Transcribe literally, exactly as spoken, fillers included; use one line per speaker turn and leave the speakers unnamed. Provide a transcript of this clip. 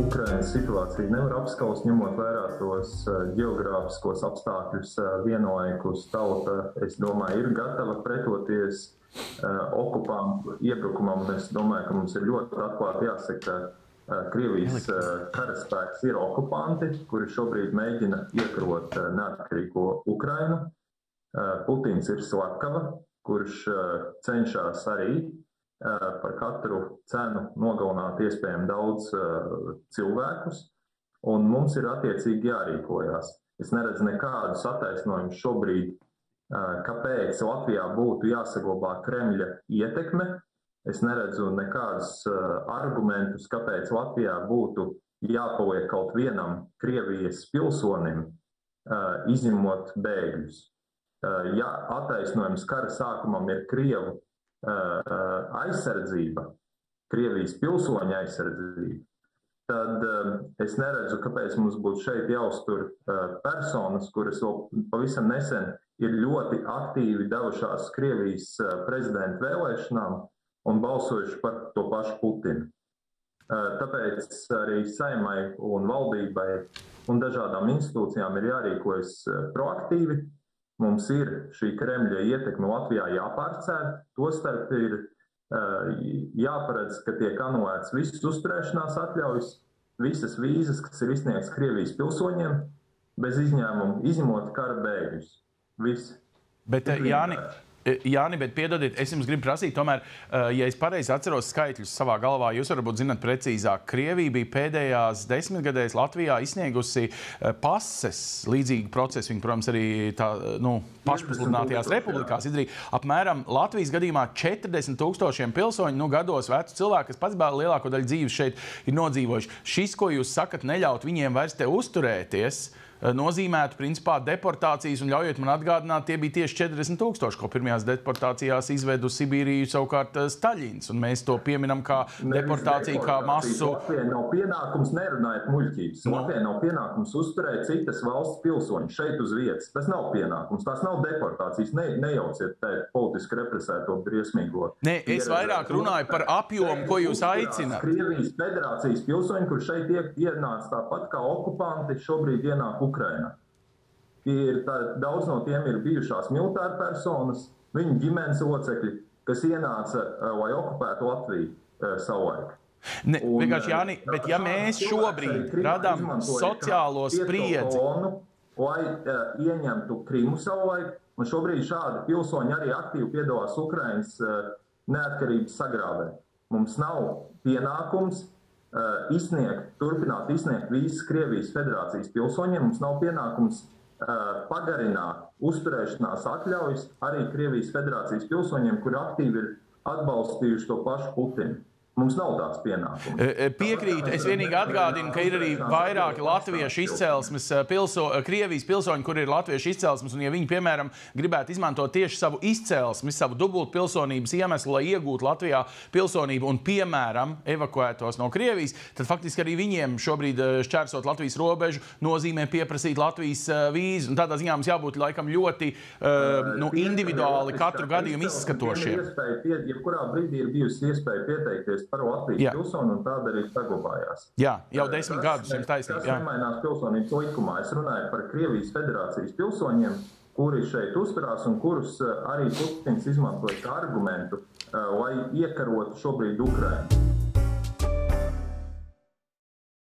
Ukrainas situāciju nevar apskaust, ņemot vērā tos ģeogrāfiskos apstākļus vienlaikus. Tauta, es domāju, ir gatava pretoties okupantu iebrukumam. Es domāju, ka mums ir ļoti atklāti jāsaka, ka Krievijas karaspēks ir okupanti, kuri šobrīd mēģina iekarot neatkarīgo Ukrainu. Putins ir slepkava, kurš cenšas arī par katru cenu nogalināt iespējami daudz cilvēkus, un mums ir attiecīgi jārīkojās. Es neredzu nekādus attaisnojumus šobrīd, kāpēc Latvijā būtu jāsaglabā Kremļa ietekme. Es neredzu nekādus argumentus, kāpēc Latvijā būtu jāpaliek kaut vienam Krievijas pilsonim, izņemot bēgļus. Ja attaisnojums kara sākumam ir Krievu aizsardzība, Krievijas pilsoņa aizsardzība, tad es neredzu, kāpēc mums būtu šeit jāuztur personas, kuras vēl pavisam nesen ir ļoti aktīvi devušās Krievijas prezidenta vēlēšanām un balsojuši par to pašu Putinu. Tāpēc arī Saeimai un valdībai un dažādām institūcijām ir jārīkojas proaktīvi. Mums ir šī Kremļa ietekme Latvijā jāpārcēr, tostarp ir uh, jāparedz, ka tiek anulēts visas uzturēšanās atļaujas, visas vīzas, kas ir izsniegts Krievijas pilsoņiem, bez izņēmuma, izņemot kara bēgļus. Visi.
Bet, Jāni, Jāni, bet piedodiet, es jums gribu prasīt, tomēr, ja es pareizi atceros skaitļus savā galvā, jūs varbūt zināt precīzāk, Krievija bija pēdējās desmitgadēs Latvijā izsniegusi pases, līdzīgi procesu, viņi, protams, arī tā, nu, pašpasludinātajās republikās izdarīja. Apmēram Latvijas gadījumā četrdesmit tūkstošiem pilsoņu, nu, gados vecu cilvēku, kas pats lielāko daļu dzīves šeit ir nodzīvojuši. Šis, ko jūs sakat, neļaut viņiem vairs te uzturēties, nozīmētu, principā, deportācijas, un ļaujiet man atgādināt, tie bija tieši četrdesmit tūkstoši, ko pirmajās deportācijās izved uz Sibīriju savukārt Staļins, un mēs to pieminam kā deportāciju, kā masu.
Latvijai nav pienākums, nerunājiet muļķības. No. Latvijai nav pienākums uzturēt citas valsts pilsoņus šeit uz vietas. Tas nav pienākums, tās nav deportācijas. Ne, nejauciet tēt politiski represēto briesmīgo.
Nē, es vairāk runāju par apjomu, ko jūs aicināt.
Krievijas federācijas pilsoņi, kur šeit ienāca tāpat kā okupanti, šobrīd ienāk Ukrainā. Ir tā, daudz no tiem ir bijušās militāra personas, viņu ģimenes locekļi, kas ienāca, lai okupētu Latviju savulaik.
Ne, vienkārši, Jāni, bet ja mēs šobrīd radām sociālo spriedzi,
kolonu, lai uh, ieņemtu Krimu savulaik, un šobrīd šādi pilsoņi arī aktīvi piedalās Ukrainas uh, neatkarības sagrāvē. Mums nav pienākums Uh, izsniegt, turpināt izsniegt vīzas Krievijas federācijas pilsoņiem. Mums nav pienākums uh, pagarināt uzturēšanās atļaujas arī Krievijas federācijas pilsoņiem, kuri aktīvi ir atbalstījuši to pašu Putinu. Mums nav tāds pienākums.
Piekrītu. Es vienīgi atgādinu, ka ir arī vairāki latviešu izcelsmes, pilso, Krievijas pilsoņi, kuri ir latviešu izcelsmes, un ja viņi, piemēram, gribētu izmantot tieši savu izcelsmi, savu dubult pilsonības iemeslu, lai iegūtu Latvijā pilsonību un, piemēram, evakuētos no Krievijas, tad faktiski arī viņiem šobrīd šķērsot Latvijas robežu nozīmē pieprasīt Latvijas vīzu. Un tādā ziņā mums jābūt laikam ļoti uh, nu, individuāli katru gadījumu izskatošiem.
Jebkurā brīdī ir bijusi iespēja pieteikties par Latvijas pilsoni, un tāda arī saglabājās.
Jā, jau desmit gadus jums taisnība.
Tas nemainās pilsonības likumā. Es runāju par Krievijas federācijas pilsoņiem, kuri šeit uzturās un kurus arī Putins izmantoja kā argumentu, lai iekarotu šobrīd Ukrainu.